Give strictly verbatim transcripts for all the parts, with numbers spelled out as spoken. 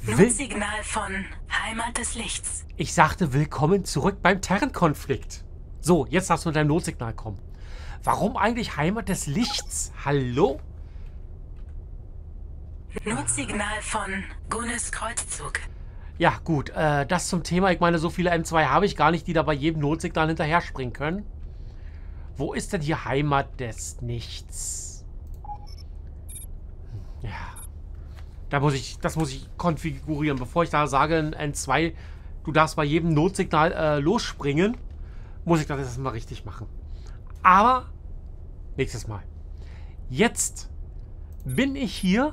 Notsignal von Heimat des Lichts. Ich sagte, willkommen zurück beim Terrenkonflikt. So, jetzt darfst du mit deinem Notsignal kommen. Warum eigentlich Heimat des Lichts? Hallo? Notsignal von Gunnes Kreuzzug. Ja, gut, äh, das zum Thema. Ich meine, so viele M zwei habe ich gar nicht, die da bei jedem Notsignal hinterher springen können. Wo ist denn hier Heimat des Nichts? Ja. Da muss ich, das muss ich konfigurieren. Bevor ich da sage, in N zwei, du darfst bei jedem Notsignal äh, losspringen, muss ich das erstmal richtig machen. Aber nächstes Mal. Jetzt bin ich hier,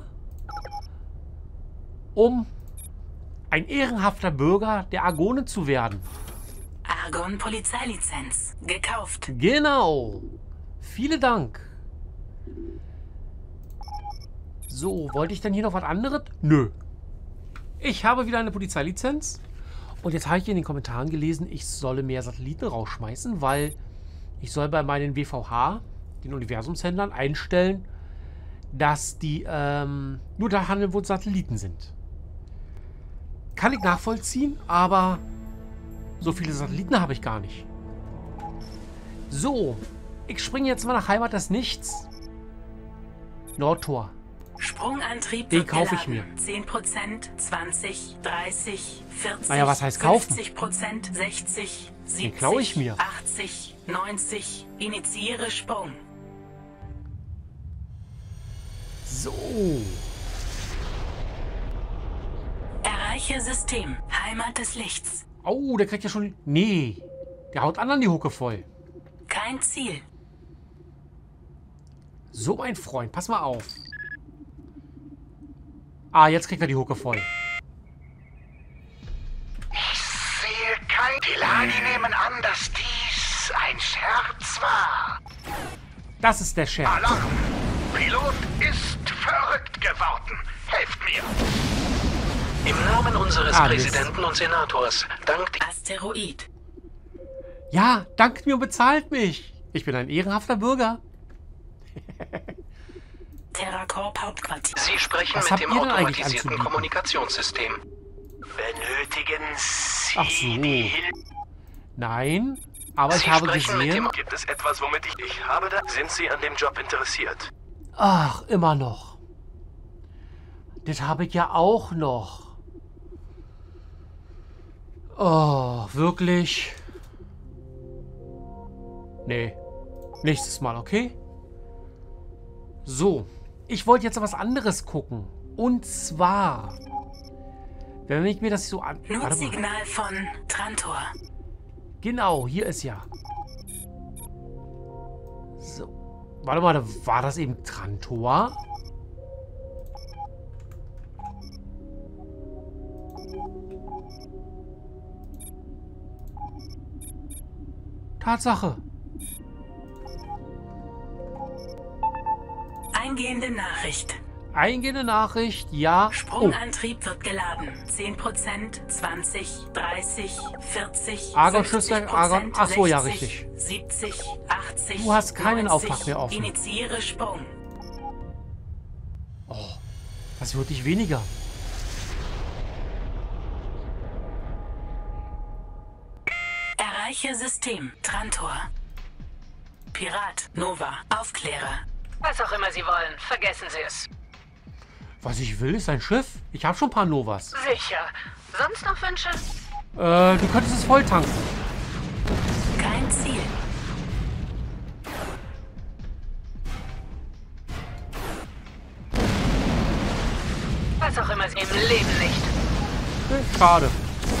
um ein ehrenhafter Bürger der Argone zu werden. Argon Polizeilizenz. Gekauft. Genau. Vielen Dank. So, wollte ich denn hier noch was anderes? Nö. Ich habe wieder eine Polizeilizenz. Und jetzt habe ich in den Kommentaren gelesen, ich solle mehr Satelliten rausschmeißen, weil ich soll bei meinen W V H, den Universumshändlern, einstellen, dass die ähm, nur da handeln, wo Satelliten sind. Kann ich nachvollziehen, aber so viele Satelliten habe ich gar nicht. So, ich springe jetzt mal nach Heimat des Nichts. Nordtor. Sprungantrieb. Den kaufe ich mir. zehn Prozent, zwanzig, dreißig, vierzig, naja, was heißt kaufen? fünfzig Prozent, sechzig, siebzig, den klaue ich mir. achtzig, neunzig. Initiiere Sprung. So. Erreiche System. Heimat des Lichts. Oh, der kriegt ja schon... Nee. Der haut anderen die Hucke voll. Kein Ziel. So, mein Freund, pass mal auf. Ah, jetzt kriegt er die Hucke voll. Ich sehe kein... Die Lani nehmen an, dass dies ein Scherz war. Das ist der Scherz. Alarm! Pilot ist verrückt geworden. Helft mir. Im Namen unseres Ah, Präsidenten und Senators, dank... Asteroid. Ja, dankt mir und bezahlt mich. Ich bin ein ehrenhafter Bürger. TerraCorp Hauptquartier. Sie sprechen Was mit habt dem ihr denn eigentlich automatisierten anzubieten? Kommunikationssystem. Benötigen Sie Ach so. die Hilfe? Nein, aber ich Sie habe sprechen mit gesehen... dem... Gibt es etwas, womit ich... Ich habe da... Sind Sie an dem Job interessiert? Ach, immer noch. Das habe ich ja auch noch. Oh, wirklich? Nee. Nächstes Mal, okay? So. Ich wollte jetzt was anderes gucken. Und zwar... Wenn ich mir das so an... Warte mal. Notsignal von Trantor. Genau, hier ist ja. So. Warte mal, war das eben Trantor? Tatsache. Eingehende Nachricht. Eingehende Nachricht, ja. Oh, Sprungantrieb wird geladen. zehn Prozent, zwanzig, dreißig, vierzig, Argon fünfzig Schlüssel, Argon- ach so, ja, sechzig, richtig. siebzig, achtzig, Du hast keinen neunzig. Auftrag mehr offen. Initiiere Sprung. oh, das wird nicht weniger. Erreiche System. Trantor. Pirat. Nova. Aufklärer. Was auch immer Sie wollen, vergessen Sie es. Was ich will, ist ein Schiff. Ich habe schon ein paar Novas. Sicher. Sonst noch Wünsche? Äh, du könntest es voll tanken. Kein Ziel. Was auch immer Sie im Leben nicht. Nee, schade.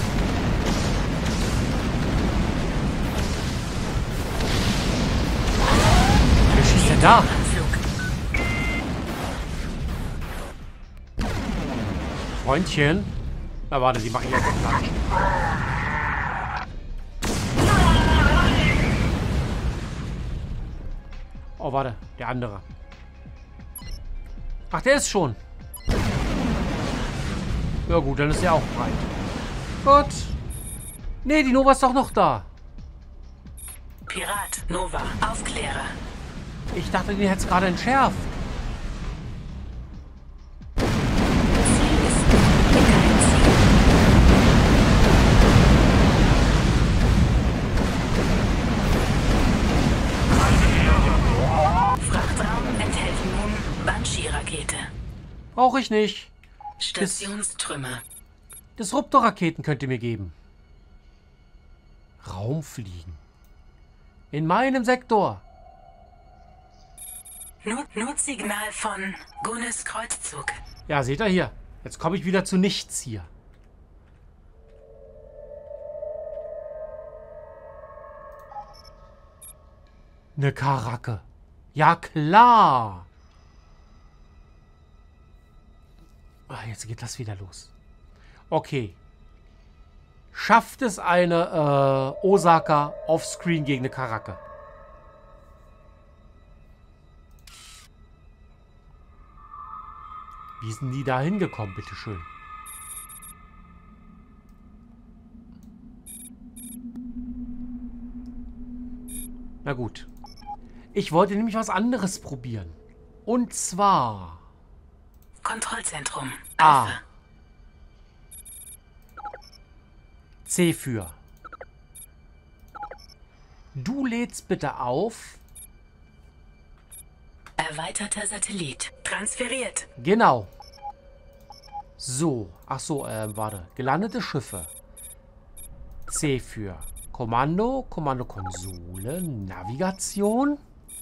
Wer schießt denn da? Anflug. Freundchen. Na warte, sie machen jetzt platt. Oh, warte. Der andere. Ach, der ist schon. Ja gut, dann ist der auch breit. Gut. Nee, die Nova ist doch noch da. Pirat. Nova. Aufklärer. Ich dachte, die hätte es gerade entschärft. Ziel ist kein Ziel. Brauche ich nicht. Stationstrümmer. Disruptor-Raketen könnt ihr mir geben. Raumfliegen. In meinem Sektor. Not Notsignal von Gunnes Kreuzzug. Ja, seht ihr hier. Jetzt komme ich wieder zu nichts hier. Eine Karacke. Ja, klar. Ah, jetzt geht das wieder los. Okay. Schafft es eine äh, Osaka offscreen gegen eine Karacke? Wie sind die da hingekommen, bitteschön? Na gut. Ich wollte nämlich was anderes probieren. Und zwar... Kontrollzentrum. A. Alpha. C für. Du lädst bitte auf. Erweiterter Satellit. Transferiert. Genau. So. Ach so, äh, warte. Gelandete Schiffe. C für Kommando, Kommandokonsole, Navigation.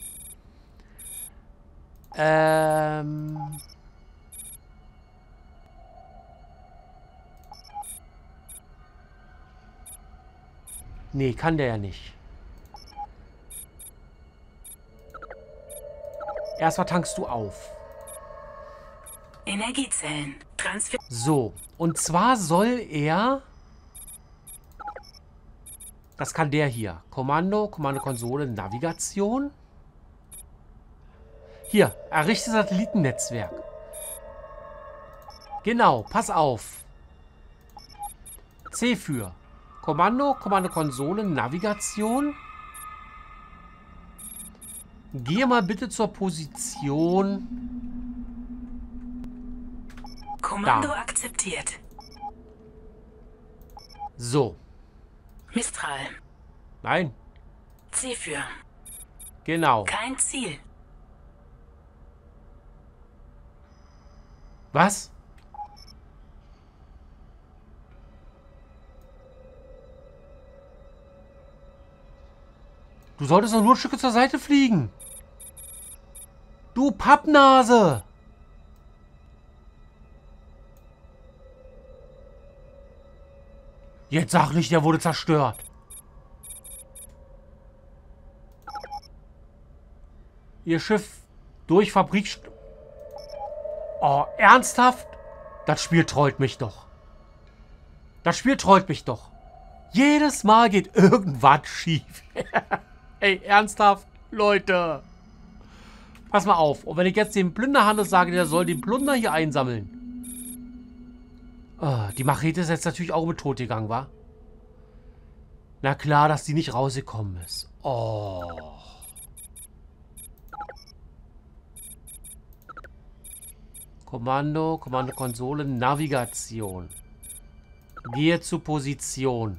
Ähm... Nee, kann der ja nicht. Erstmal tankst du auf. Energiezellen. Transfer. So. Und zwar soll er... Das kann der hier. Kommando, Kommandokonsole, Navigation. Hier, errichte Satellitennetzwerk. Genau, pass auf. C für Kommando, Kommandokonsole, Navigation. Gehe mal bitte zur Position. Kommando Da. akzeptiert. So. Mistral. Nein. C für. Genau. Kein Ziel. Was? Du solltest doch nur Stücke zur Seite fliegen. Du Pappnase. Jetzt sag nicht, der wurde zerstört. Ihr Schiff durch Fabrik... Oh, ernsthaft? Das Spiel trollt mich doch. Das Spiel trollt mich doch. Jedes Mal geht irgendwas schief. Ey, ernsthaft? Leute. Pass mal auf. Und wenn ich jetzt dem Plünderhannes sage, der soll den Plunder hier einsammeln. Oh, die Machete ist jetzt natürlich auch mit tot gegangen, wa? Na klar, dass die nicht rausgekommen ist. Oh. Kommando, Kommandokonsole, Navigation. Gehe zu Position.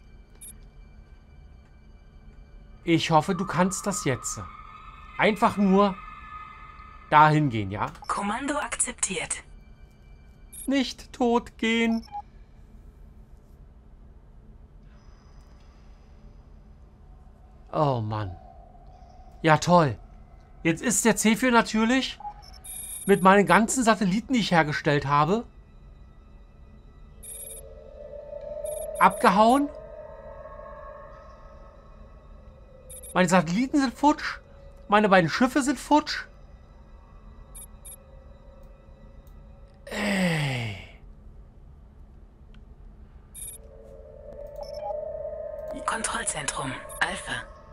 Ich hoffe, du kannst das jetzt. Einfach nur dahin gehen, ja? Kommando akzeptiert. Nicht tot gehen. Oh Mann. Ja, toll. Jetzt ist der C vier natürlich mit meinen ganzen Satelliten, die ich hergestellt habe, abgehauen. Meine Satelliten sind futsch. Meine beiden Schiffe sind futsch. Ey. Kontrollzentrum. Alpha.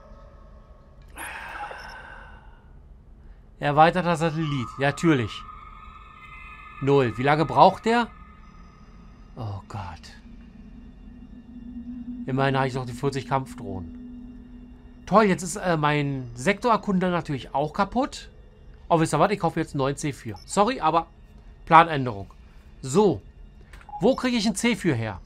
Erweiterter Satellit. Ja, natürlich. Null. Wie lange braucht der? Oh Gott. Immerhin habe ich noch die vierzig Kampfdrohnen. Toll, jetzt ist äh, mein Sektorerkunder natürlich auch kaputt. Oh, wisst ihr was? Ich kaufe jetzt einen neuen C vier. Sorry, aber Planänderung. So. Wo kriege ich einen C vier her?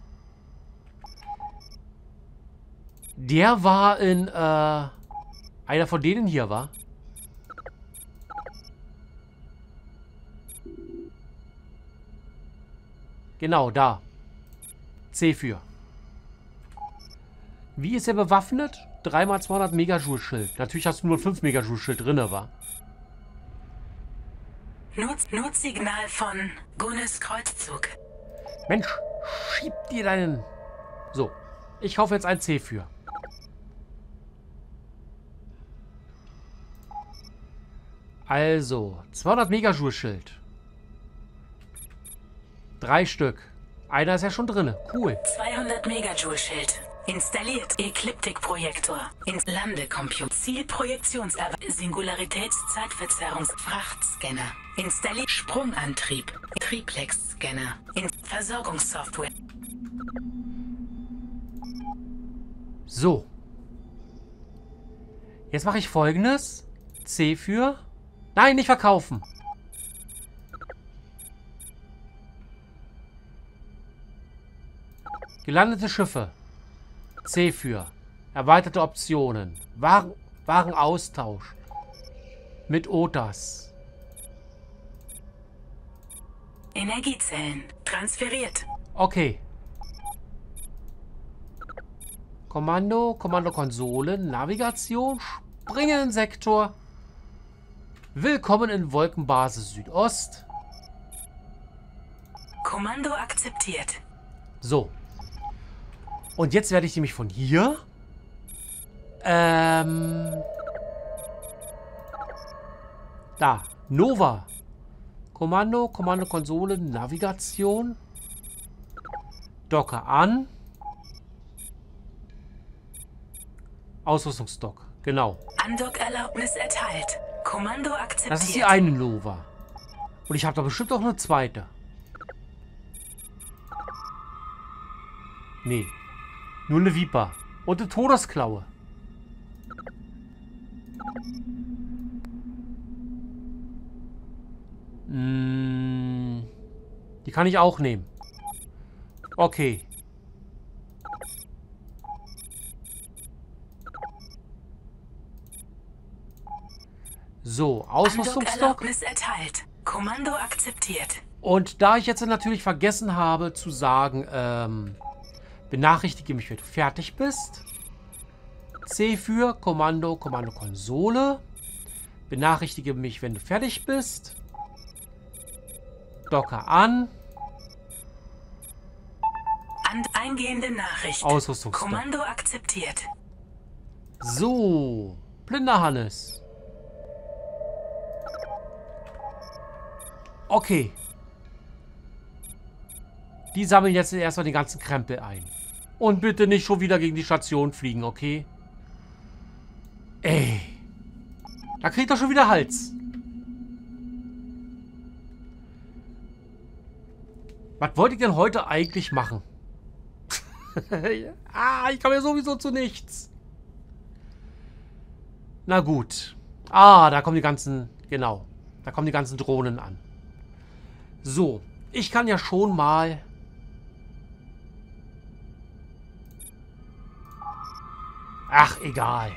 Der war in, äh, einer von denen hier war. Genau, da. C für. Wie ist er bewaffnet? drei mal zweihundert Megajoule Schild. Natürlich hast du nur fünf Megajoule Schild drin, wa? Not Notsignal von Gunnes Kreuzzug. Mensch, schieb dir deinen... So, ich kaufe jetzt ein C für. Also, zweihundert Megajoule Schild. Drei Stück. Einer ist ja schon drin. Cool. zweihundert Megajoule Schild. Installiert. Ekliptikprojektor. Ins Landecomputer. Zielprojektionserwe. Singularitätszeitverzerrungs. Frachtscanner. Installiert. Sprungantrieb. Triplex-Scanner. In Versorgungssoftware. So. Jetzt mache ich Folgendes. C für... Nein, nicht verkaufen. Gelandete Schiffe. C für. Erweiterte Optionen. Waren, Warenaustausch. Mit O T A S. Energiezellen. Transferiert. Okay. Kommando, Kommandokonsole, Navigation, Springen-Sektor. Willkommen in Wolkenbasis Südost. Kommando akzeptiert. So. Und jetzt werde ich nämlich von hier... Ähm... Da. Nova. Kommando, Kommandokonsole, Navigation. Docker an. Ausrüstungsdock. Genau. Andockerlaubnis erteilt. Kommando akzeptiert. Das ist die eine Nova. Und ich habe da bestimmt auch eine zweite. Nee. Nur eine Viper. Und eine Todesklaue. Mm, die kann ich auch nehmen. Okay. So, Ausrüstungsstock. Andockerlaubnis erteilt. Kommando akzeptiert. Und da ich jetzt natürlich vergessen habe zu sagen, ähm, benachrichtige mich, wenn du fertig bist. C für Kommando, Kommandokonsole. Benachrichtige mich, wenn du fertig bist. Docker an. An eingehende Nachricht. Ausrüstungsstock. Kommando akzeptiert. So, blinder Hannes. Okay. Die sammeln jetzt erstmal den ganzen Krempel ein. Und bitte nicht schon wieder gegen die Station fliegen, okay? Ey. Da kriegt er schon wieder Hals. Was wollte ich denn heute eigentlich machen? Ah, ich komme ja sowieso zu nichts. Na gut. Ah, da kommen die ganzen... Genau. Da kommen die ganzen Drohnen an. So. Ich kann ja schon mal... Ach, egal.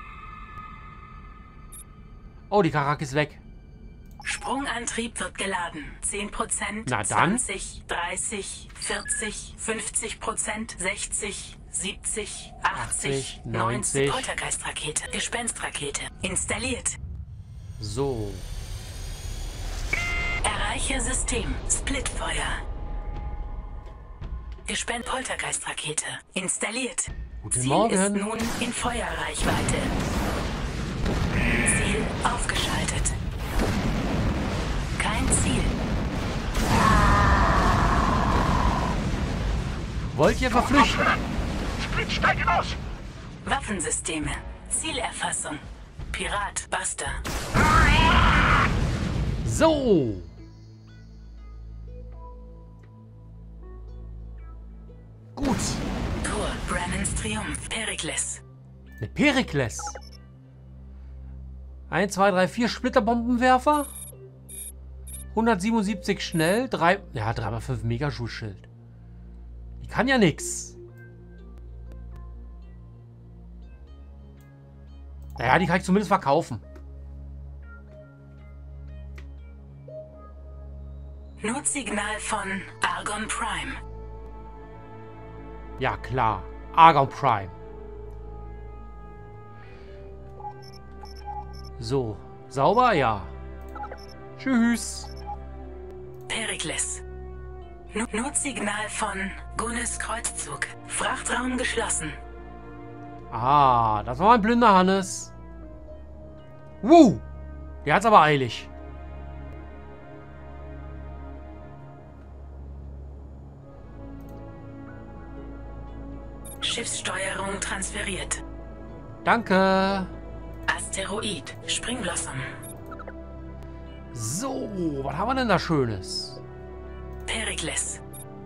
Oh, die Karak ist weg. Sprungantrieb wird geladen. zehn Prozent, Na dann. zwanzig, dreißig, vierzig, fünfzig Prozent, sechzig, siebzig, achtzig, achtzig, neunzig. neunzig. Poltergeistrakete. Gespenstrakete. Installiert. So. Erreiche System. Splitfeuer. Gespenst Poltergeistrakete. Installiert. Guten Ziel Morgen. ist nun in Feuerreichweite. Ziel aufgeschaltet. Kein Ziel. Wollt ihr verflüchten? Split, steige aus! Waffensysteme. Zielerfassung. Pirat. Buster. So. Gut. Tor. Brennans Triumph. Perikles. Eine Perikles. eins, zwei, drei, vier Splitterbombenwerfer. hundertsiebenundsiebzig schnell. drei, ja, drei mal fünf Megajoule-Schild. Die kann ja nix. Naja, die kann ich zumindest verkaufen. Notsignal von Argon Prime. Ja, klar. Argon Prime. So. Sauber? Ja. Tschüss. Perikles. No- Notsignal von Gunnes Kreuzzug. Frachtraum geschlossen. Ah, das war ein blinder Hannes. Wuh! Der hat's aber eilig. Schiffssteuerung transferiert. Danke. Asteroid. Springblossom. So, was haben wir denn da Schönes? Perikles.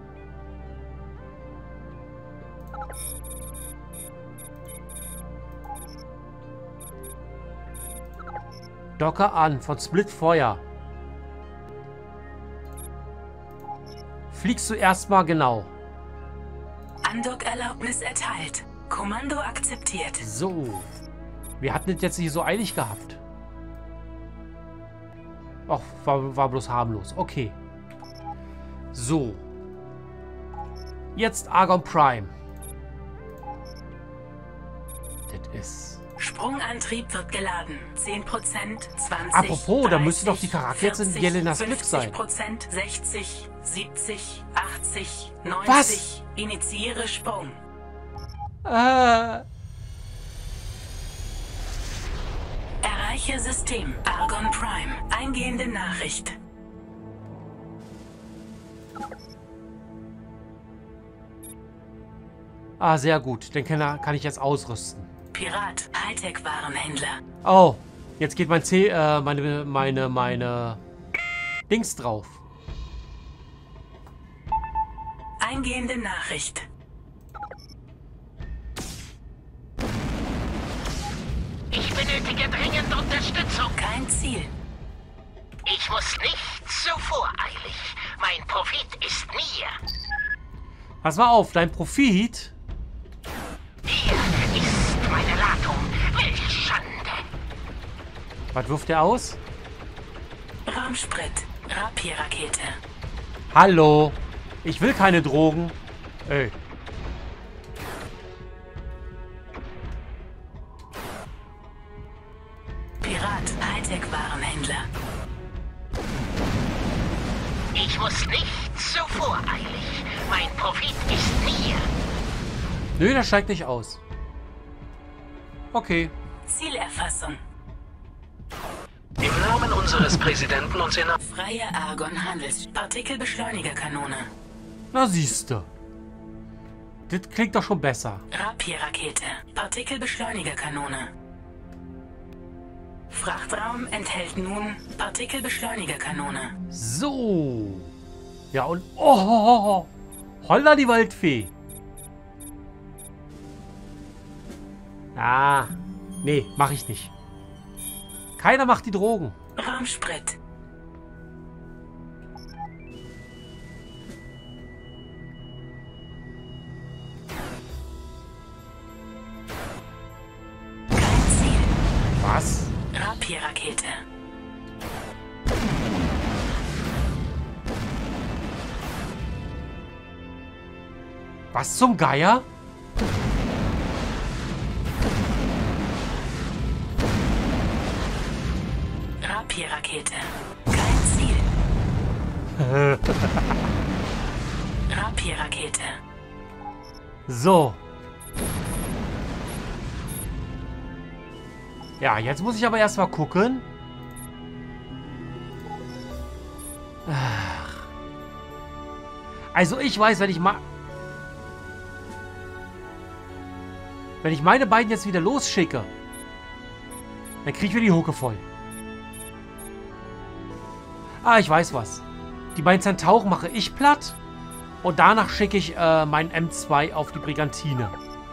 Docker an von Split Feuer. Fliegst du erstmal genau. Andockerlaubnis erteilt. Kommando akzeptiert. So. Wir hatten es jetzt nicht so eilig gehabt. Ach, war, war bloß harmlos. Okay. So. Jetzt Argon Prime. Das ist... Sprungantrieb wird geladen. zehn Prozent, zwanzig, Apropos, da müssten doch die dreißig, Charaktere jetzt in vierzig, Jelenas Glück sein. fünfzig Prozent, sechzig, siebzig, achtzig, neunzig. Was? Initiiere Sprung. Äh... Erreiche System. Argon Prime. Eingehende Nachricht. Ah, sehr gut. Den kann, kann ich jetzt ausrüsten. Pirat. Hightech-Warenhändler. Oh, jetzt geht mein C, äh, meine, meine, meine Dings drauf. Eingehende Nachricht. Ich benötige dringend Unterstützung. Kein Ziel. Ich muss nicht so voreilig. Mein Profit ist mir. Pass mal auf, dein Profit. Hier ist meine Ladung. Welch Schande. Was wirft der aus? Raumsprit. Rapier-Rakete. Hallo. Ich will keine Drogen. Ey. Pirat. Hightech-Warenhändler. Ich muss nicht so voreilig. Mein Profit ist mir. Nö, der steigt nicht aus. Okay. Zielerfassung. Im Namen unseres Präsidenten und Senats. Freie Argon-Handels. Partikelbeschleunigerkanone. Na siehste. Das klingt doch schon besser. Rapier-Rakete. Partikelbeschleunigerkanone. Frachtraum enthält nun Partikelbeschleunigerkanone. So. Ja und... Oh, holla die Waldfee. Ah. Nee, mach ich nicht. Keiner macht die Drogen. Raumsprit. Kein Ziel. Was? Rapier-Rakete. Was zum Geier? Rapier-Rakete. Kein Ziel. Rapier-Rakete. So. Ja, jetzt muss ich aber erstmal gucken. Ach. Also ich weiß, wenn ich mal... Wenn ich meine beiden jetzt wieder losschicke, dann kriege ich wieder die Hucke voll. Ah, ich weiß was. Die beiden Zentauren mache ich platt. Und danach schicke ich äh, meinen M zwei auf die Brigantine.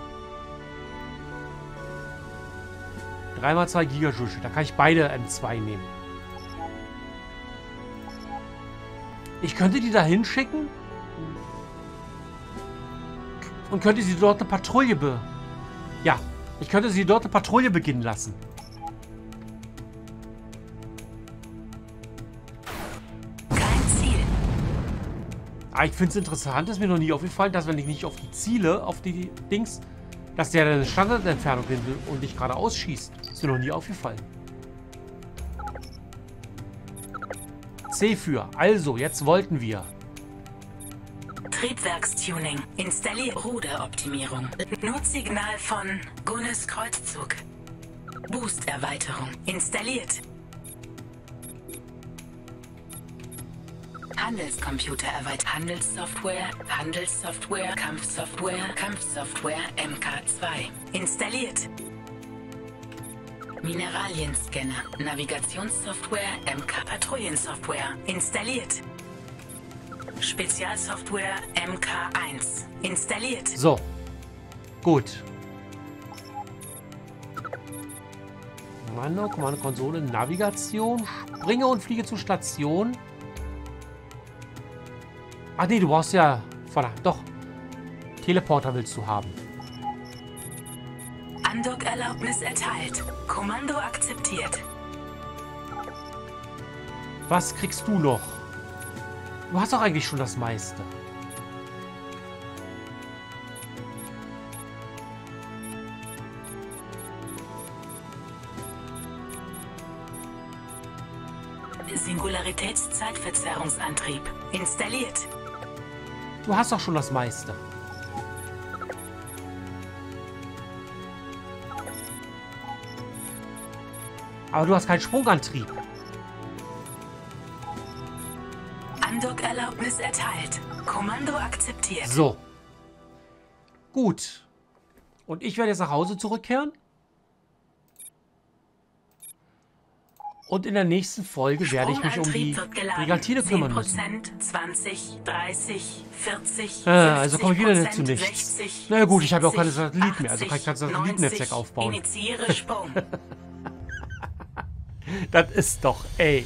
drei mal zwei Gigajoule. Da kann ich beide M zwei nehmen. Ich könnte die da hinschicken. Und könnte sie dort eine Patrouille be... Ja, ich könnte sie dort eine Patrouille beginnen lassen. Kein Ziel. Ah, ich finde es interessant, ist mir noch nie aufgefallen, dass wenn ich nicht auf die Ziele, auf die Dings, dass der eine Standardentfernung nimmt und nicht gerade ausschießt. Ist mir noch nie aufgefallen. C für. Also, jetzt wollten wir. Triebwerkstuning. Installiert Ruderoptimierung. Notsignal von Gunnes Kreuzzug. Boosterweiterung. Installiert. Handelscomputer erweitert. Handelssoftware. Handelssoftware. Kampfsoftware. Kampfsoftware M K zwei. Installiert. Mineralienscanner. Navigationssoftware. M K Patrouillensoftware. Installiert. Spezialsoftware M K eins. Installiert. So. Gut. Kommando, Kommando-Konsole, Navigation. Springe und fliege zur Station. Ach nee, du brauchst ja... Verdammt, doch. Teleporter willst du haben. Andock-Erlaubnis erteilt. Kommando akzeptiert. Was kriegst du noch? Du hast doch eigentlich schon das meiste. Singularitätszeitverzerrungsantrieb. Installiert. Du hast doch schon das meiste. Aber du hast keinen Sprungantrieb. Andock-Erlaubnis erteilt. Kommando akzeptiert. So. Gut. Und ich werde jetzt nach Hause zurückkehren. Und in der nächsten Folge werde ich mich um die Brigantine kümmern müssen. zwanzig, dreißig, vierzig, Ah, also komme ich wieder nicht zu nichts. sechzig, Na gut, ich habe ja auch keine siebzig, Satelliten mehr, also kann ich kein achtzig, Satellitennetzwerk neunzig, aufbauen. Initiiere Sprung. Das ist doch, ey.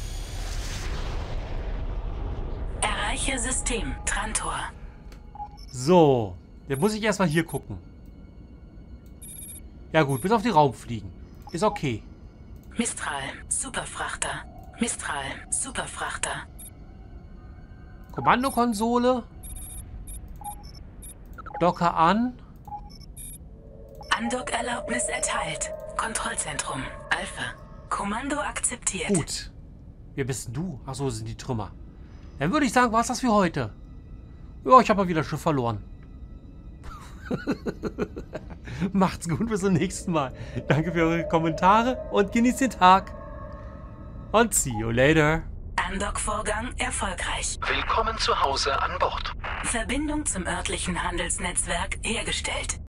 Erreiche System. Trantor. So. Jetzt muss ich erstmal hier gucken. Ja gut, bis auf die Raumfliegen. Ist okay. Mistral. Superfrachter. Mistral. Superfrachter. Kommandokonsole. Docker an. Andock-Erlaubnis erteilt. Kontrollzentrum. Alpha. Kommando akzeptiert. Gut. Wer bist denn du? Achso, sind die Trümmer. Dann würde ich sagen, war's das für heute. Ja, ich habe mal wieder Schiff verloren. Macht's gut, bis zum nächsten Mal. Danke für eure Kommentare und genießt den Tag. Und see you later. Andock-Vorgang erfolgreich. Willkommen zu Hause an Bord. Verbindung zum örtlichen Handelsnetzwerk hergestellt.